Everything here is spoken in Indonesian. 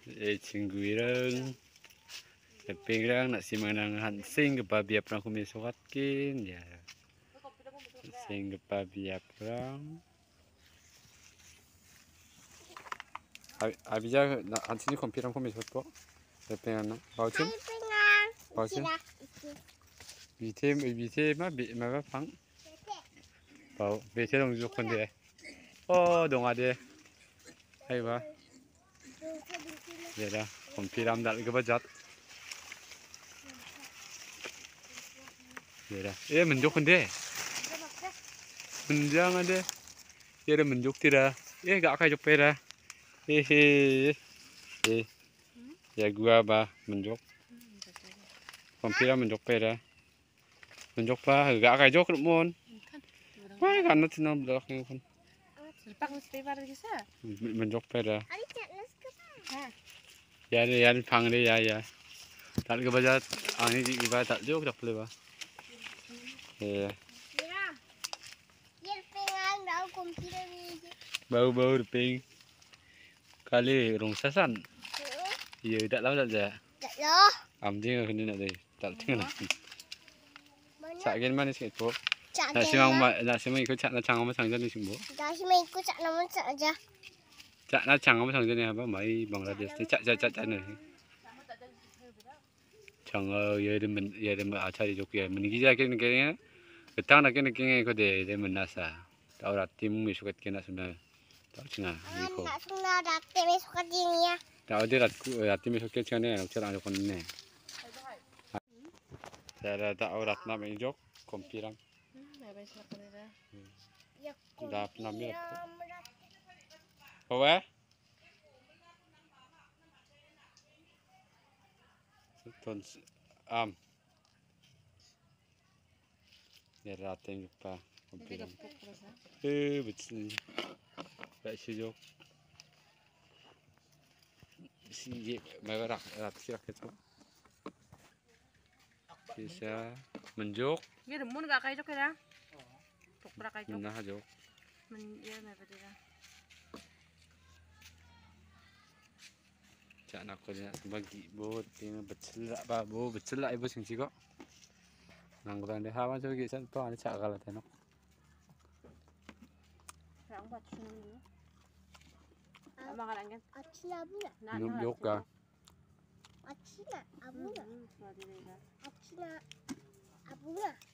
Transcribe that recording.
친구랑 leping랑 nak simanang hansing kebabi aprang kumi sokatkin ya. Sing kebabi aprang. Abija hansini kompiran kumi sokko. Lepingan baucim. Baucim. Bite ma pang. Bau bite dong jokon de. Oh dong ade. Hai ba. Ya dah kompiram dal ke bajat. Ya dah. Menjok deh. Menjang ada. Ya dah menjok tidak. Gak kayak jok pera. Hehe. Ya gua bah menjok. Kompiram menjok pera. Menjok bah gak kayak jok mon. Wah kan nanti nam belakang kan. Menjok pera. Ya deh ya pang deh ya. Tak ke bajat. Ani di iba tak jok tak boleh bah. Ya. Bau ping kali rong sasan iya tak lama tak Loh. amjing aku ni nak deh tak tengah cak gen mana sih tu Cak nak semang ikut cak nak cang apa sang jadi sembo dah semua ikut cak nama saja. cak nak cang apa sang jadi apa mai Bangladesh cak ni cang ya dem acari jok ya menigi jakin kayaknya betang nak kene ko deh menasa tau ratim misukat kena sudah tau cengah iko Nak sudah datang besok ini ya. tau dia ratim misukat kena nak cerang jokon ni saya tau ratna menjok kompirang dah pernah mirip apa ton ya rateng pa kompirang betul tak sejok sih merah rat sirak itu bisa menjok Nghe được muốn gà cây cho cái đó. Phục ra cây cho. menah jok Mình yêu này vậy đó. cak nak ko bagi bo ting betul ba bo betul lah ibu sing siko nanggutan deh hawan so gisan to ani cak kala tenok Rang buat senang dulu. Makan angin. Acina buna. minum jok ka Acina abuna. Sorry deh. Acina abuna.